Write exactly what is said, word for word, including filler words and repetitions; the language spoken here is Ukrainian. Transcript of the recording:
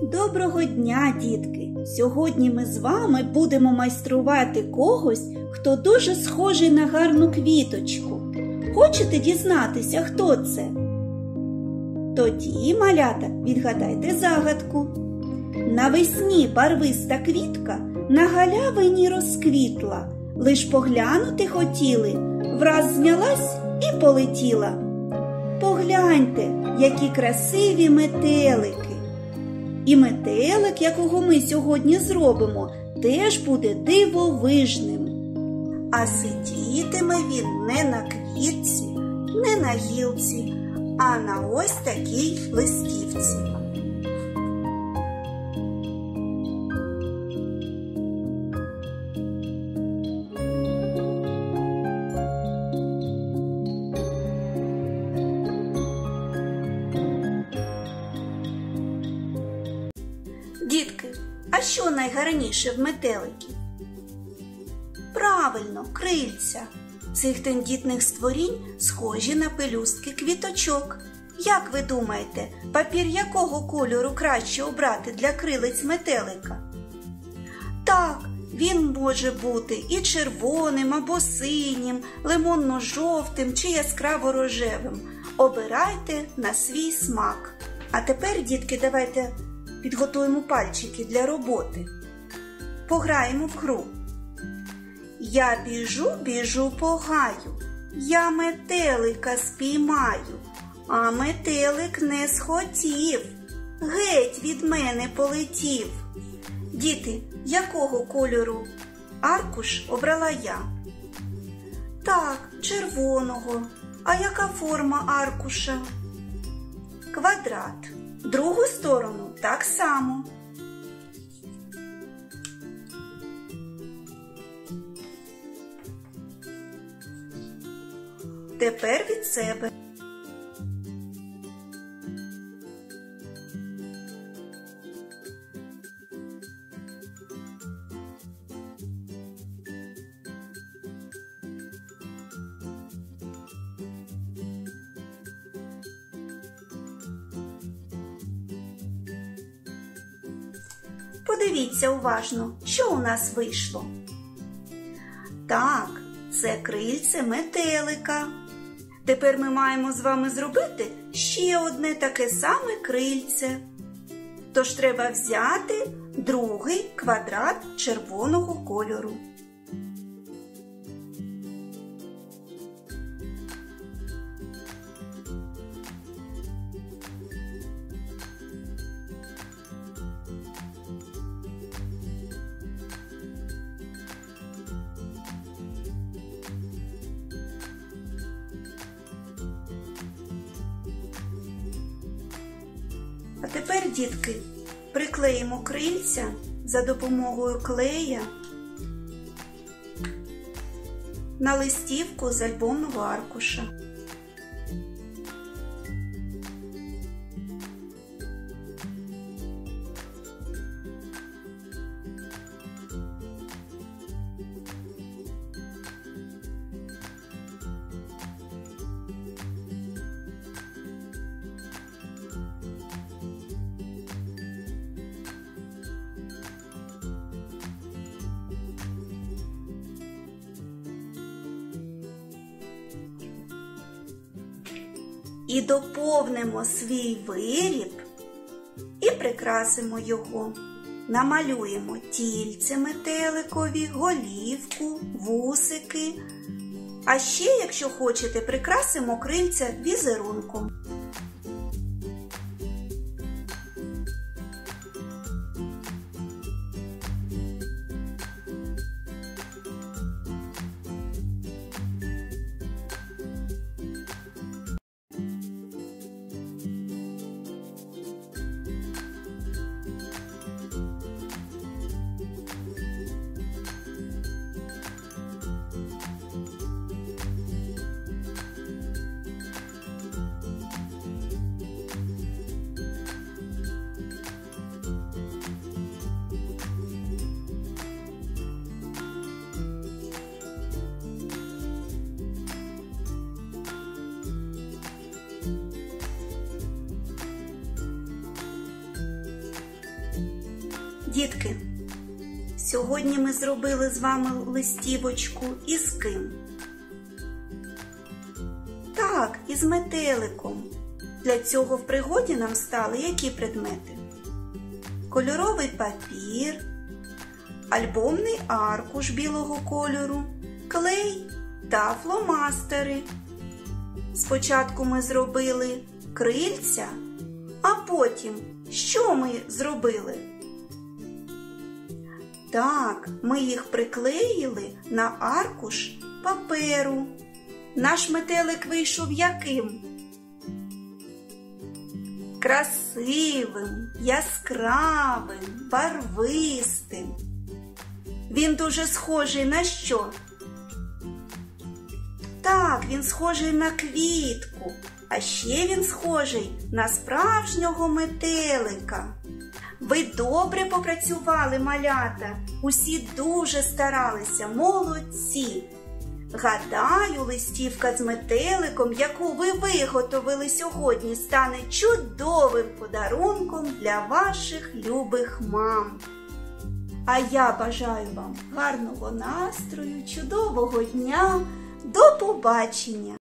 Доброго дня, дітки! Сьогодні ми з вами будемо майструвати когось, хто дуже схожий на гарну квіточку. Хочете дізнатися, хто це? Тоді, малята, відгадайте загадку. Навесні барвиста квітка на галявині розквітла. Лиш поглянути хотіли, враз знялась і полетіла. Погляньте, які красиві метелики. І метелик, якого ми сьогодні зробимо, теж буде дивовижним. А сидітиме він не на квітці, не на гілці, а на ось такій листівці. Дітки, а що найгарніше в метеликів? Правильно, крильця. Цих тендітних створінь схожі на пелюстки квіточок. Як ви думаєте, папір якого кольору краще обрати для крилець метелика? Так, він може бути і червоним, або синім, лимонно-жовтим чи яскраво-рожевим. Обирайте на свій смак. А тепер, дітки, давайте підготуємо пальчики для роботи. Пограємо в гру. Я біжу, біжу по гаю, я метелика спіймаю, а метелик не схотів, геть від мене полетів. Діти, якого кольору аркуш обрала я? Так, червоного. А яка форма аркуша? Квадрат. Другу сторону так само. Тепер від себе. Подивіться уважно, що у нас вийшло. Так, це крильце метелика. Тепер ми маємо з вами зробити ще одне таке саме крильце. Тож треба взяти другий квадрат червоного кольору. А тепер, дітки, приклеїмо крильця за допомогою клея на листівку з альбомного аркуша. І доповнимо свій виріб і прикрасимо його. Намалюємо тільце метеликові, голівку, вусики. А ще, якщо хочете, прикрасимо крильця візерунком. Дітки, сьогодні ми зробили з вами листівочку із ким? Так, із метеликом. Для цього в пригоді нам стали які предмети? Кольоровий папір, альбомний аркуш білого кольору, клей та фломастери. Спочатку ми зробили крильця, а потім що ми зробили? Так, ми їх приклеїли на аркуш паперу. Наш метелик вийшов яким? Красивим, яскравим, барвистим. Він дуже схожий на що? Так, він схожий на квітку, а ще він схожий на справжнього метелика. Ви добре попрацювали, малята, усі дуже старалися, молодці. Гадаю, листівка з метеликом, яку ви виготовили сьогодні, стане чудовим подарунком для ваших любих мам. А я бажаю вам гарного настрою, чудового дня, до побачення!